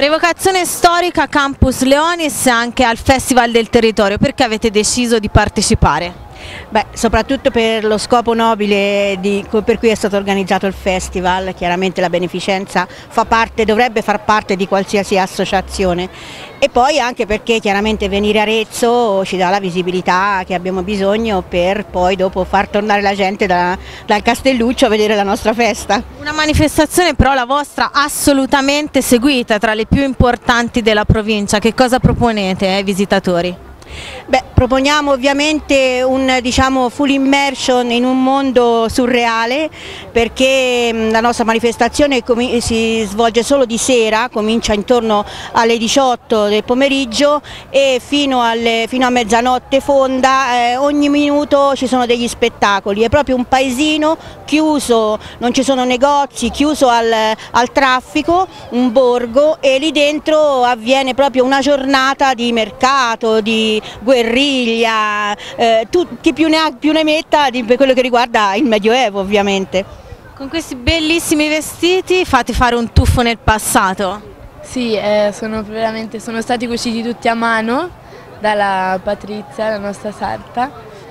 Rievocazione storica Campus Leonis anche al Festival del Territorio, perché avete deciso di partecipare? Beh, soprattutto per lo scopo nobile per cui è stato organizzato il festival. Chiaramente la beneficenza dovrebbe far parte di qualsiasi associazione, e poi anche perché chiaramente venire a Arezzo ci dà la visibilità che abbiamo bisogno per poi dopo far tornare la gente dal Castelluccio a vedere la nostra festa. Una manifestazione però la vostra assolutamente seguita, tra le più importanti della provincia. Che cosa proponete ai visitatori? Beh, proponiamo ovviamente un full immersion in un mondo surreale, perché la nostra manifestazione si svolge solo di sera, comincia intorno alle 18 del pomeriggio e fino a mezzanotte fonda. Ogni minuto ci sono degli spettacoli, è proprio un paesino chiuso, non ci sono negozi, chiuso al traffico, un borgo, e lì dentro avviene proprio una giornata di mercato, di guerriglia, chi più ne ha più ne metta per quello che riguarda il Medioevo ovviamente. Con questi bellissimi vestiti fate fare un tuffo nel passato? Sì, sono stati cuciti tutti a mano dalla Patrizia, la nostra sarta,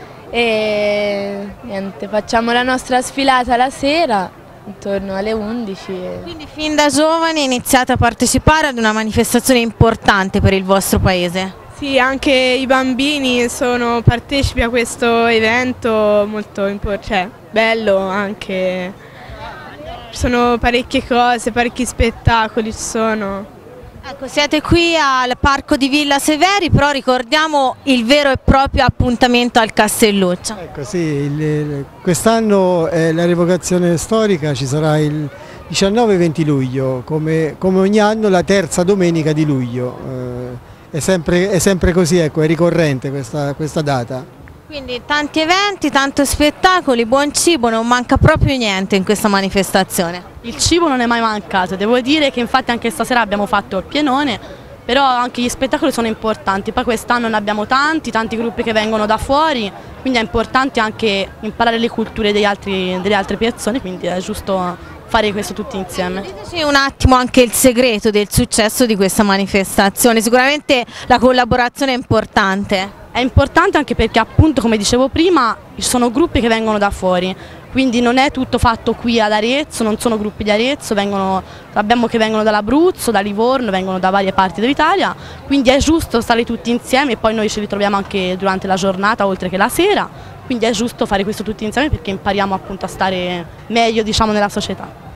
e niente, facciamo la nostra sfilata la sera intorno alle 11. Quindi fin da giovani iniziate a partecipare ad una manifestazione importante per il vostro paese? Sì, anche i bambini sono partecipi a questo evento molto bello anche. Ci sono parecchie cose, parecchi spettacoli ci sono. Ecco, siete qui al Parco di Villa Severi, però ricordiamo il vero e proprio appuntamento al Castelluccio. Ecco sì, quest'anno è la rievocazione storica, ci sarà il 19 e 20 luglio, come ogni anno la terza domenica di luglio. È sempre così, ecco, è ricorrente questa data. Quindi tanti eventi, tanti spettacoli, buon cibo, non manca proprio niente in questa manifestazione. Il cibo non è mai mancato, devo dire che infatti anche stasera abbiamo fatto il pienone, però anche gli spettacoli sono importanti, poi quest'anno ne abbiamo tanti gruppi che vengono da fuori, quindi è importante anche imparare le culture delle altre persone, quindi è giusto fare questo tutti insieme. Diteci un attimo anche il segreto del successo di questa manifestazione. Sicuramente la collaborazione è importante. È importante anche perché, appunto, come dicevo prima, ci sono gruppi che vengono da fuori, quindi non è tutto fatto qui ad Arezzo, non sono gruppi di Arezzo, abbiamo che vengono dall'Abruzzo, da Livorno, vengono da varie parti dell'Italia, quindi è giusto stare tutti insieme, e poi noi ci ritroviamo anche durante la giornata oltre che la sera, quindi è giusto fare questo tutti insieme perché impariamo appunto a stare meglio, diciamo, nella società.